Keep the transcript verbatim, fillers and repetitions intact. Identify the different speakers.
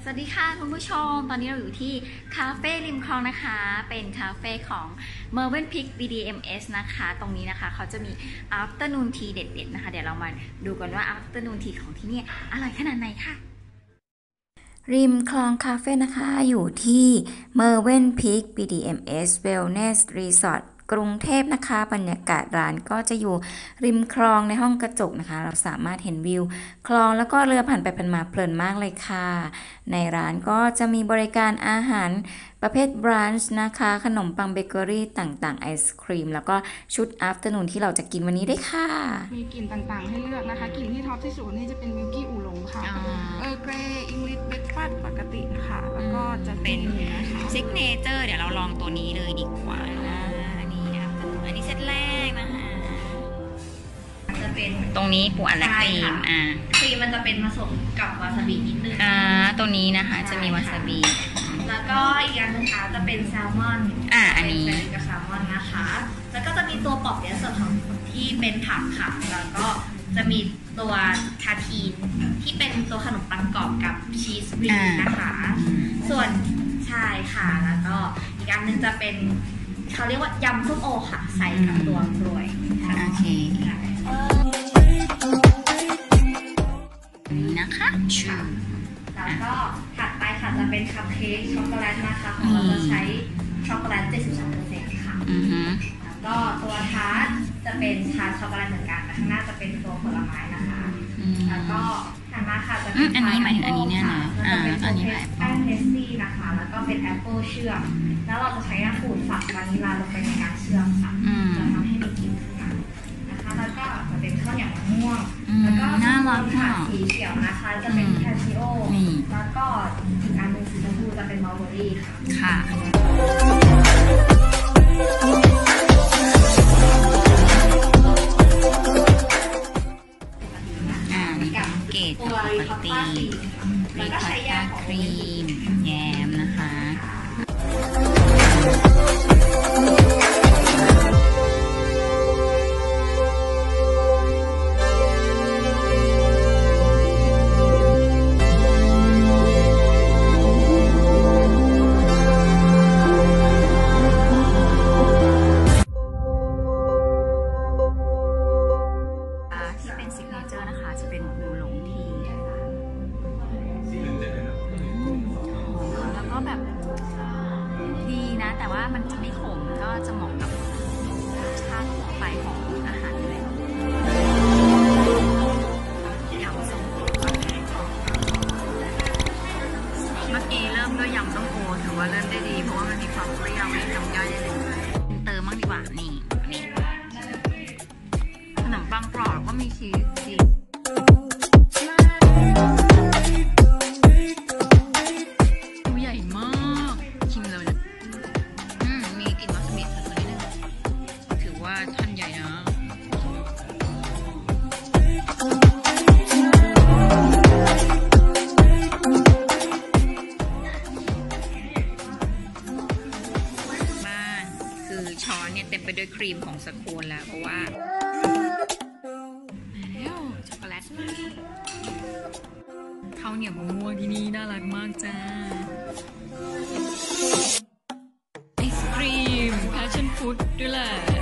Speaker 1: สวัสดีค่ะคุณผู้ชมตอนนี้เราอยู่ที่คาเฟ่ริมคลองนะคะเป็นคาเฟ่ของ Mövenpick บี ดี เอ็ม เอส นะคะตรงนี้นะคะเขาจะมี Afternoon Tea เด็ดๆนะคะเดี๋ยวเรามาดูกันว่า Afternoon Tea ของที่นี่อร่อยขนาดไหนค่ะริมคลองคาเฟ่นะคะอยู่ที่ Mövenpick บี ดี เอ็ม เอส Wellness Resort กรุงเทพนะคะบรรยากาศร้านก็จะอยู่ริมคลองในห้องกระจกนะคะเราสามารถเห็นวิวคลองแล้วก็เรือผ่านไปผ่านมาเพลินมากเลยค่ะในร้านก็จะมีบริการอาหารประเภทบรันช์นะคะขนมปังเบเกอรี่ต่างๆไอศครีมแล้วก็ชุดอัฟเตอร์นูนที่เราจะกินวันนี้ได้ค่ะ
Speaker 2: มีกลิ่นต่างๆให้เลือกนะคะกลิ่นที่ท็อปที่สุดนี่จะเป็นมิลกี้อูหลงค่ะเออเกรย์อิงลิชเบรคฟาสต์ปกติค่ะแล้วก็จะเป็น
Speaker 1: ซิกเนเจอร์เดี๋ยวเราลองตัวนี้เลยดีกว่านะอันนี้นะอันนี้เซตแรกนะคะจะเป็นตรงนี้ปูอัดและครีมอ่า
Speaker 3: ครีมมันจะเป็นผสมกับวาซาบินิดนึง
Speaker 1: อ่าตัวนี้นะคะจะมีวาซาบิ
Speaker 3: แล้วก็อีกอย่างนึงค่ะจะเป็นแซลมอน
Speaker 1: อ่าอันนี้
Speaker 3: กับแซลมอนนะคะแล้วก็จะมีตัวปอบเปี๊ยะส่วนของที่เป็นผักค่ะแล้วก็จะมีตัวทาทีนที่เป็นตัวขนมปังกรอบกับชีสรีนะคะส่วนใช่ค่ะแล้วก็อีกอันนึงจะเป็นเขาเรียกว่ายำส้มโอค่ะใส่กับตัวกล้วย
Speaker 1: โอเคนี่นะคะ
Speaker 3: แล้วก็ถัดไปค่ะจะเป็นคัพเค้กช็อกโกแลตนะคะของเราจะใช้ช็อกโกแลต เจ็ดสิบสองเปอร์เซ็นต์ ค่ะแล้วก็ตัวทาร์ตจะเป็นทาร์ตช็อกโกแลตเหมือนกันแต่ข้างหน้าจะเป็นตัวผลไม้นะคะแล้วก็ถัดมาค่ะจะเป็น
Speaker 1: อันนี้หมายถึงอันนี้เนี่ยนะ
Speaker 3: อ่าอันนี้แป้งเพสตี้นะคะแล้วก็เป็นแอปเปิลเชื่อมแล้วเราจะใช้น้ำขูดฝักวานิลลาลงไปในการเชื่อมค่ะจะทำให้มีกลิ่นขึ้นมานะคะแล้วก็จะเป็นข้าวเหนียวมะม่วงแล้วก็
Speaker 1: น่ารักค่ะ
Speaker 3: สีเขียวนะคะจะเป็นแคชชิโอแล้วก็อีกอันนึงสีชมพูจะเป็นมัลเบอรี่ค่ะ
Speaker 1: อ่านี่เกตปกติรีคอตตาครีมแยมนะคะแบบดีนะแต่ว่ามันจะไม่ขมก็จะเหมาะกับรสชาติทั่วไปของอาหารเลยยำส้มโอเมื่อกี้เริ่มด้วยยำส้มโอถือว่าเริ่มได้ดีเพราะว่ามันมีความเปรี้ยวในน้ำย่อยได้เลยเติมบ้างดีกว่านี่นี่ขนมปังกรอบก็มีชีสดีช้อนเนี่ยเต็มไปด้วยครีมของสโคนแล้วเพราะว่าแล้วช็อกโกแลตข้าวเหนียวมะม่วงที่นี่น่ารักมากจ้าไอศครีม passion fruit ด้วยแหละ